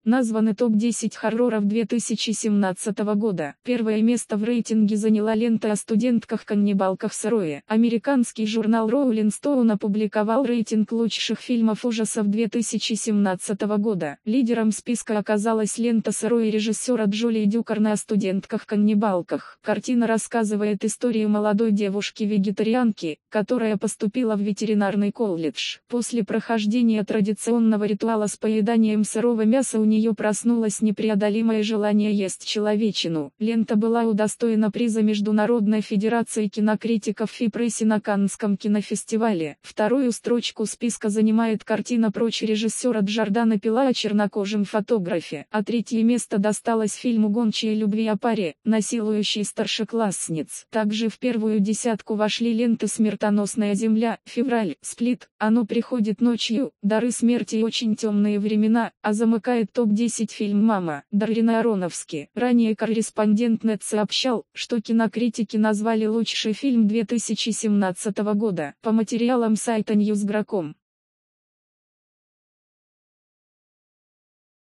Названы топ-10 хорроров 2017 года. Первое место в рейтинге заняла лента о студентках-каннибалках Сырое. Американский журнал Rolling Stone опубликовал рейтинг лучших фильмов ужасов 2017 года. Лидером списка оказалась лента Сырое режиссера Джулии Дюкарна о студентках-каннибалках. Картина рассказывает историю молодой девушки-вегетарианки, которая поступила в ветеринарный колледж. После прохождения традиционного ритуала с поеданием сырого мяса у нее проснулось непреодолимое желание есть человечину. Лента была удостоена приза Международной федерации кинокритиков ФИ-прессе на Каннском кинофестивале. Вторую строчку списка занимает картина «Прочь» режиссера Джордана Пила о чернокожем фотографе, а третье место досталось фильму «Гончие любви» о паре, насилующей старшеклассниц. Также в первую десятку вошли ленты «Смертоносная земля», «Февраль», «Сплит», «Оно приходит ночью», «Дары смерти» и «Очень темные времена», а замыкает топ-10 фильм «Мама» Даррена Аронофски. Ранее корреспондент НЕТ сообщал, что кинокритики назвали лучший фильм 2017 года. По материалам сайта Newsgro.com.